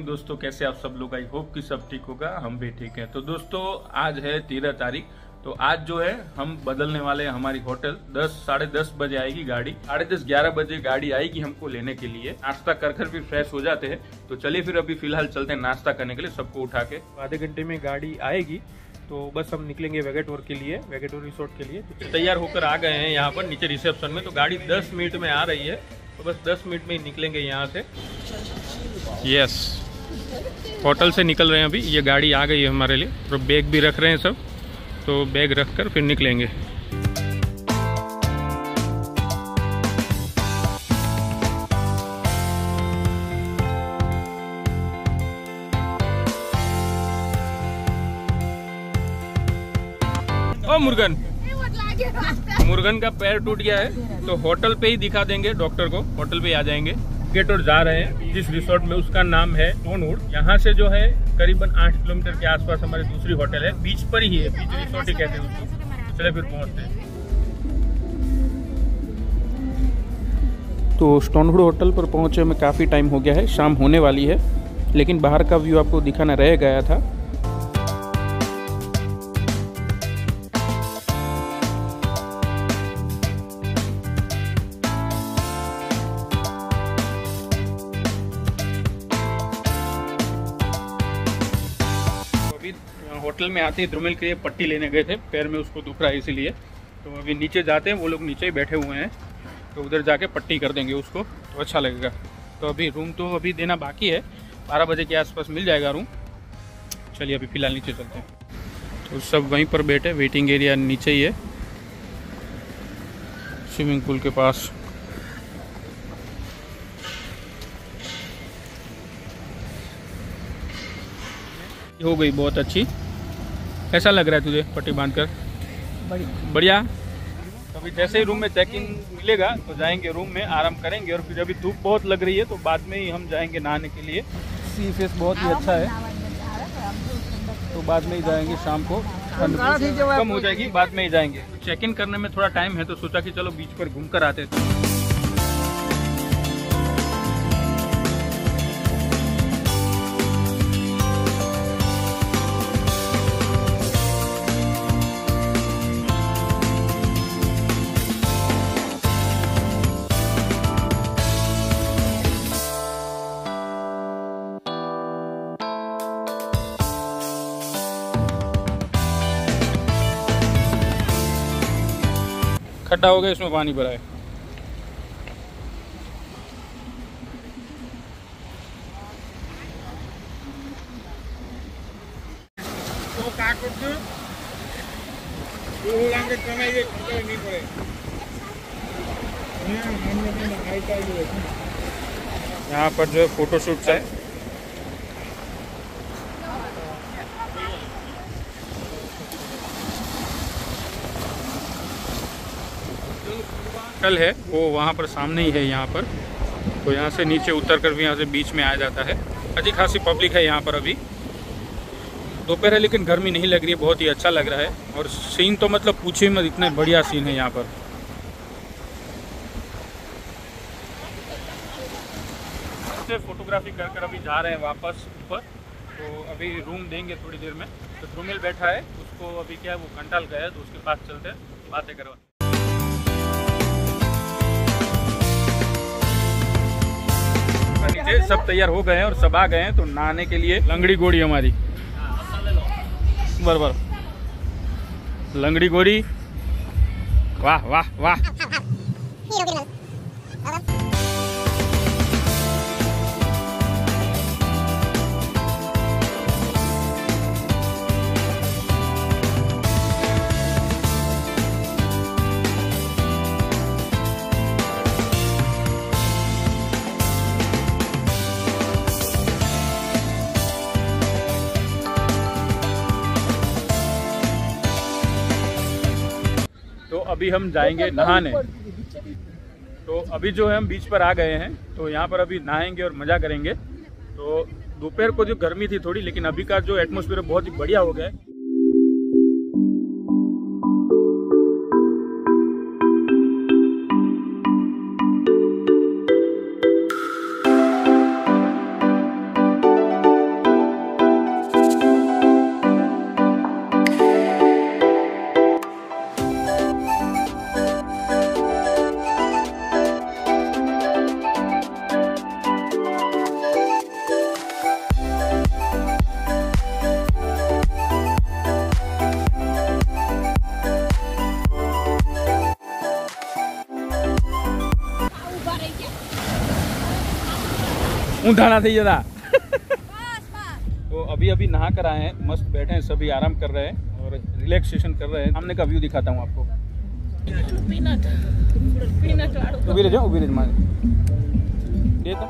Morning दोस्तों, कैसे आप सब लोग। आई होप कि सब ठीक होगा, हम भी ठीक हैं। तो दोस्तों आज है 13 तारीख। तो आज जो है हम बदलने वाले हैं हमारी होटल। 10-10:30 बजे आएगी गाड़ी, 10:30-11 बजे गाड़ी आएगी हमको लेने के लिए। नाश्ता कर फिर फ्रेश हो जाते हैं। तो चलिए फिर अभी फिलहाल चलते हैं नाश्ता करने के लिए, सबको उठा के। आधे घंटे में गाड़ी आएगी तो बस हम निकलेंगे वेगेटोर के लिए, वेगेटोर रिसोर्ट के लिए। तो तैयार होकर आ गए हैं यहाँ पर नीचे रिसेप्शन में। तो गाड़ी 10 मिनट में आ रही है, तो बस 10 मिनट में ही निकलेंगे यहाँ से। यस, होटल से निकल रहे हैं अभी। ये गाड़ी आ गई है हमारे लिए। तो बैग भी रख रहे हैं सब, तो बैग रख कर फिर निकलेंगे। ओ मुर्गन का पैर टूट गया है, तो होटल पे ही दिखा देंगे डॉक्टर को। होटल पे ही आ जाएंगे। वेगेटोर जा रहे हैं जिस रिसोर्ट में, उसका नाम है स्टोनवुड। यहाँ से जो है करीबन 8 किलोमीटर के आसपास हमारी दूसरी होटल है, बीच पर ही है, बीच रिसोर्ट ही कहते हैं उसको। चले फिर पहुँचते हैं। तो स्टोनवुड होटल पर पहुँचे में काफ़ी टाइम हो गया है, शाम होने वाली है, लेकिन बाहर का व्यू आपको दिखाना रह गया था। होटल में आते ही द्रुमिल के लिए पट्टी लेने गए थे, पैर में उसको दुख रहा है इसीलिए। तो अभी नीचे जाते हैं, वो लोग नीचे ही बैठे हुए हैं, तो उधर जाके पट्टी कर देंगे उसको, तो अच्छा लगेगा। तो अभी रूम तो अभी देना बाकी है, 12 बजे के आसपास मिल जाएगा रूम। चलिए अभी फ़िलहाल नीचे चलते हैं। तो सब वहीं पर बैठे, वेटिंग एरिया नीचे ही है, स्विमिंग पूल के पास। हो गई बहुत अच्छी। कैसा लग रहा है तुझे पट्टी बांधकर? बढ़िया। तो अभी जैसे ही रूम में चेक इन मिलेगा तो जाएंगे रूम में, आराम करेंगे। और फिर अभी धूप बहुत लग रही है, तो बाद में ही हम जाएंगे नहाने के लिए। सी फेस बहुत ही अच्छा है, तो बाद में ही जाएंगे। शाम को कम हो जाएगी, बाद में ही जाएंगे। चेक इन करने में थोड़ा टाइम है, तो सोचा कि चलो बीच पर घूम कर आते थे। खड्डा हो गया, इसमें पानी भरा है। यहाँ पर जो है फोटोशूट है। कल है वो वहाँ पर सामने ही है यहाँ पर। तो यहाँ से नीचे उतर कर भी यहाँ से बीच में आ जाता है। अच्छी खासी पब्लिक है यहाँ पर। अभी दोपहर है, लेकिन गर्मी नहीं लग रही है, बहुत ही अच्छा लग रहा है। और सीन तो मतलब पूछिए मत, इतना बढ़िया सीन है यहाँ पर। फोटोग्राफी कर अभी जा रहे हैं वापस ऊपर। तो अभी रूम देंगे थोड़ी देर में। तो द्रुमिल बैठा है, उसको अभी क्या है वो कंटाल गया है, तो उसके पास चलते हैं, बातें करवा। नीचे सब तैयार हो गए हैं और सब आ गए हैं, तो नहाने के लिए लंगड़ी गोड़ी हमारी बराबर। लंगड़ी गोड़ी, वाह वाह वाह। तो अभी हम जाएंगे नहाने। तो अभी जो है हम बीच पर आ गए हैं, तो यहाँ पर अभी नहाएंगे और मज़ा करेंगे। तो दोपहर को जो गर्मी थी थोड़ी, लेकिन अभी का जो एटमॉस्फेयर बहुत ही बढ़िया हो गया है। ऊँधा थी ज़्यादा। तो अभी नहा कर आए हैं, मस्त बैठे हैं, सभी आराम कर रहे हैं और रिलैक्सेशन कर रहे हैं। सामने का व्यू दिखाता हूँ आपको। उभी रह ये तो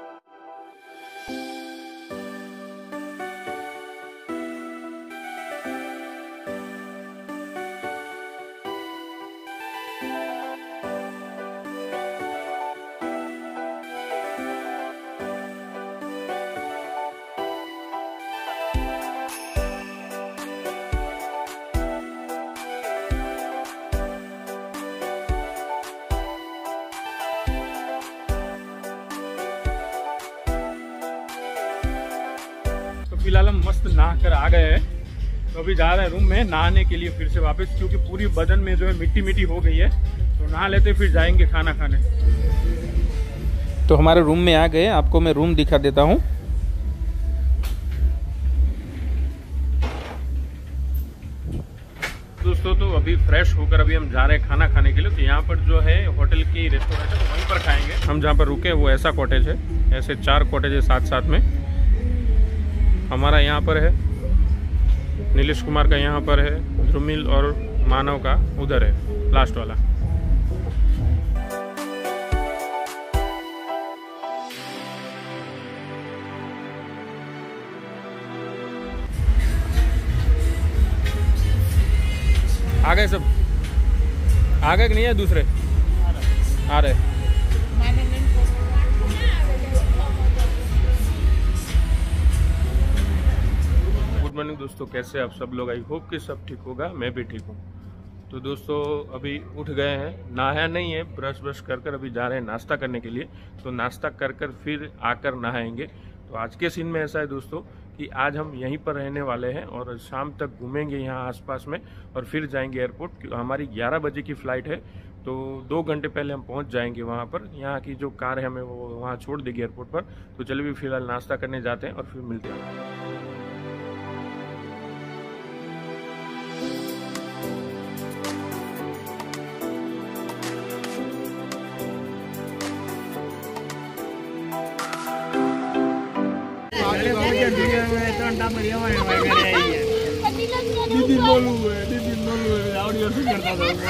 फिलहाल हम मस्त नहा कर आ गए हैं। तो अभी जा रहे हैं रूम में नहाने के लिए फिर से वापस, क्योंकि पूरी बदन में जो है मिट्टी हो गई है। तो नहा लेते फिर जाएंगे खाना खाने। तो हमारे रूम में आ गए, आपको मैं रूम दिखा देता हूँ। दोस्तों तो अभी फ्रेश होकर अभी हम जा रहे हैं खाना खाने के लिए। तो यहाँ पर जो है होटल की रेस्टोरेंट है, तो वहीं पर खाएंगे। हम जहाँ पर रुके वो ऐसा कॉटेज है, ऐसे 4 कॉटेज है साथ में। हमारा यहाँ पर है, नीलेश कुमार का यहाँ पर है, ध्रुमिल और मानव का उधर है लास्ट वाला। आ गए सब? आ गए कि नहीं है? दूसरे आ रहे। गुड मॉर्निंग दोस्तों, कैसे आप सब लोग? आई होप कि सब ठीक होगा, मैं भी ठीक हूँ। तो दोस्तों अभी उठ गए हैं, नहाया नहीं है, ब्रश कर अभी जा रहे हैं नाश्ता करने के लिए। तो नाश्ता कर फिर आकर नहाएंगे। तो आज के सीन में ऐसा है दोस्तों कि आज हम यहीं पर रहने वाले हैं और शाम तक घूमेंगे यहाँ आसपास में और फिर जाएंगे एयरपोर्ट। हमारी 11 बजे की फ़्लाइट है, तो 2 घंटे पहले हम पहुँच जाएंगे वहाँ पर। यहाँ की जो कार है हमें वो वहाँ छोड़ देगी एयरपोर्ट पर। तो चलिए भी फिलहाल नाश्ता करने जाते हैं और फिर मिलते हैं। दीदी बोलू है ऑडियो से करता था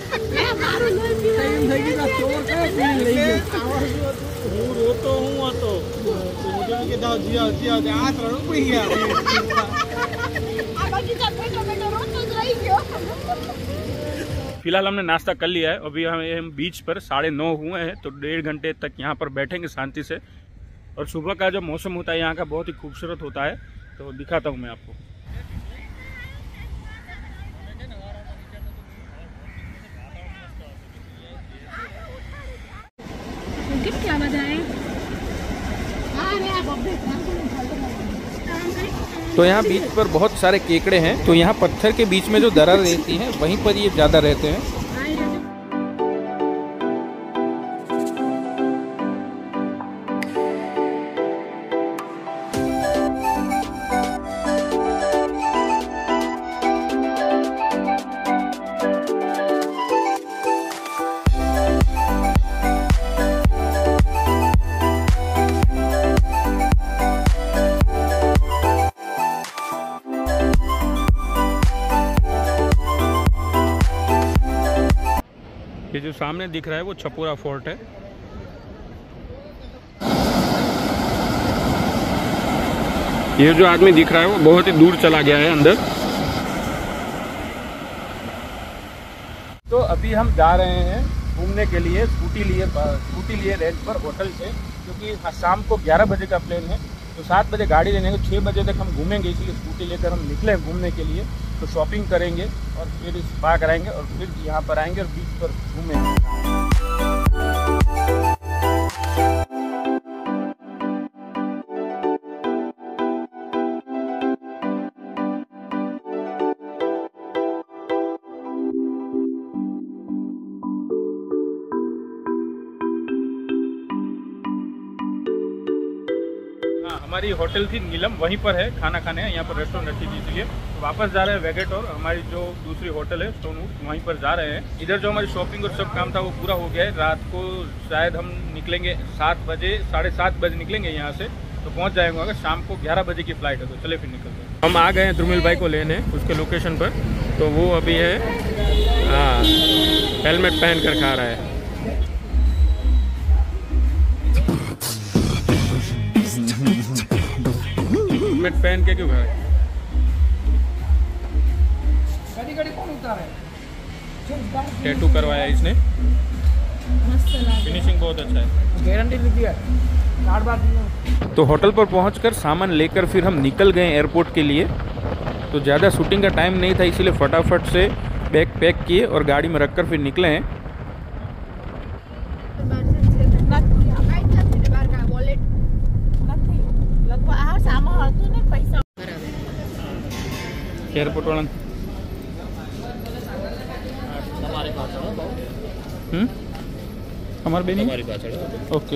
હું રોતો હું હતો તો मुझे भी कहता जिया जिया आ रणू पड़ी गया आ बाकी का बेटा रोतो ज रही गयो। फिलहाल हमने नाश्ता कर लिया है। अभी हम बीच पर 9:30 हुए हैं, तो 1.5 घंटे तक यहाँ पर बैठेंगे शांति से। और सुबह का जो मौसम होता है यहाँ का बहुत ही खूबसूरत होता है, तो दिखाता हूँ मैं आपको। क्या बताएं? तो यहाँ बीच पर बहुत सारे केकड़े हैं। तो यहाँ पत्थर के बीच में जो दरार रहती है वहीं पर ये ज़्यादा रहते हैं। ये जो सामने दिख रहा है वो छपोरा फोर्ट है। ये जो आदमी दिख रहा है वो बहुत ही दूर चला गया है अंदर। तो अभी हम जा रहे हैं घूमने के लिए। स्कूटी लिए रेंट पर होटल से, क्योंकि शाम को 11 बजे का प्लेन है। तो 7 बजे गाड़ी लेने को 6 बजे तक हम घूमेंगे, इसलिए स्कूटी लेकर हम निकले घूमने के लिए। तो शॉपिंग करेंगे और फिर स्पा कराएंगे और फिर यहाँ पर आएंगे और बीच पर घूमेंगे। हमारी होटल थी नीलम, वहीं पर है खाना खाने, यहाँ पर रेस्टोरेंट अच्छी थी, इसलिए तो वापस जा रहे हैं वेगेटोर। हमारी जो दूसरी होटल है स्टोनवुड, वहीं पर जा रहे हैं। इधर जो हमारी शॉपिंग और सब काम था वो पूरा हो गया है। रात को शायद हम निकलेंगे 7 बजे, 7:30 बजे निकलेंगे यहाँ से, तो पहुँच जाएंगे। अगर शाम को 11 बजे की फ़्लाइट है, तो चले फिर निकलते हैं। हम आ गए हैं द्रुमिल भाई को लेने उसके लोकेशन पर, तो वो अभी है हाँ हेलमेट पहन कर खा रहा है। हेलमेट पहन के क्यों खा रहा है? टैटू करवाया इसने, फिनिशिंग बहुत अच्छा है, गारंटी भी दिया। तो होटल पर पहुंचकर सामान लेकर फिर हम निकल गए एयरपोर्ट के लिए। तो ज़्यादा शूटिंग का टाइम नहीं था, इसीलिए फटाफट से बैग पैक किए और गाड़ी में रखकर फिर निकले हैं। एयरपोर्ट वाला हमारे बेनी ओके।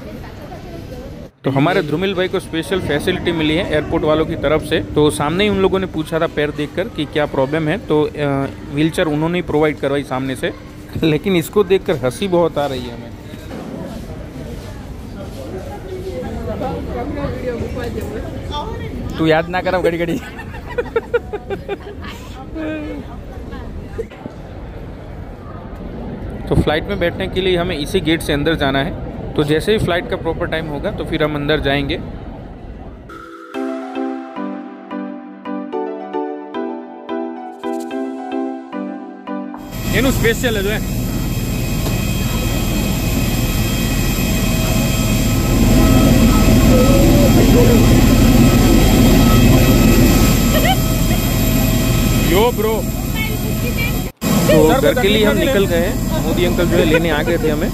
तो हमारे द्रुमिल भाई को स्पेशल फैसिलिटी मिली है एयरपोर्ट वालों की तरफ से। तो सामने ही उन लोगों ने पूछा था पैर देखकर कि क्या प्रॉब्लम है, तो व्हीलचेयर उन्होंने ही प्रोवाइड करवाई सामने से। लेकिन इसको देखकर हंसी बहुत आ रही है हमें। तू याद ना करो घड़ी घड़ी। तो फ्लाइट में बैठने के लिए हमें इसी गेट से अंदर जाना है। तो जैसे ही फ्लाइट का प्रॉपर टाइम होगा तो फिर हम अंदर जाएंगे। ये स्पेशल है जो है यो ब्रो। तो घर के लिए हम निकल गए हैं। मोदी अंकल जो है लेने आ गए थे हमें।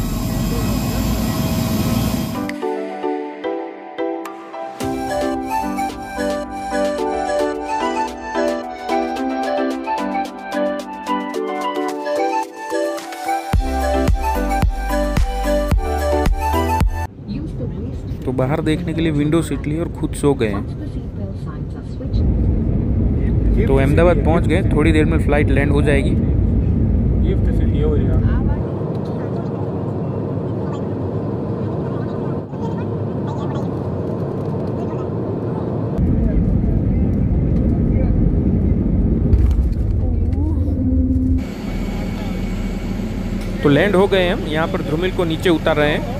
तो बाहर देखने के लिए विंडो सीट ली और खुद सो गए हैं। तो अहमदाबाद पहुंच गए, थोड़ी देर में फ्लाइट लैंड हो जाएगी। तो लैंड हो गए हम, यहाँ पर द्रुमिल को नीचे उतार रहे हैं।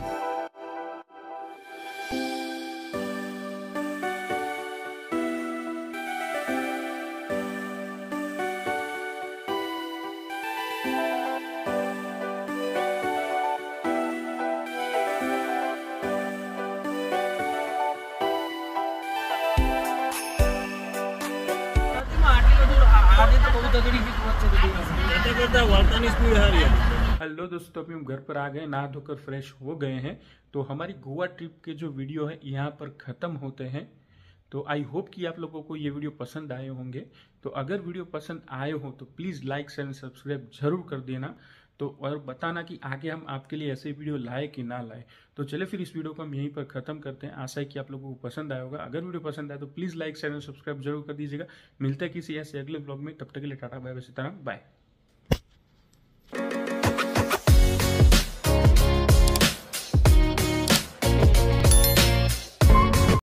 हेलो दोस्तों, अभी हम घर पर आ गए, नहा धोकर फ्रेश हो गए हैं। तो हमारी गोवा ट्रिप के जो वीडियो है यहाँ पर ख़त्म होते हैं। तो आई होप कि आप लोगों को ये वीडियो पसंद आए होंगे। तो अगर वीडियो पसंद आए हो तो प्लीज़ लाइक शेयर सब्सक्राइब जरूर कर देना। तो और बताना कि आगे हम आपके लिए ऐसे वीडियो लाए कि ना लाए। तो चले फिर इस वीडियो को हम यहीं पर ख़त्म करते हैं। आशा है कि आप लोगों को पसंद आया होगा। अगर वीडियो पसंद आए तो प्लीज़ लाइक शेयर सब्सक्राइब जरूर कर दीजिएगा। मिलते हैं किसी ऐसे अगले ब्लॉग में, तब तक के लिए tata bye bye, Sitaram bye.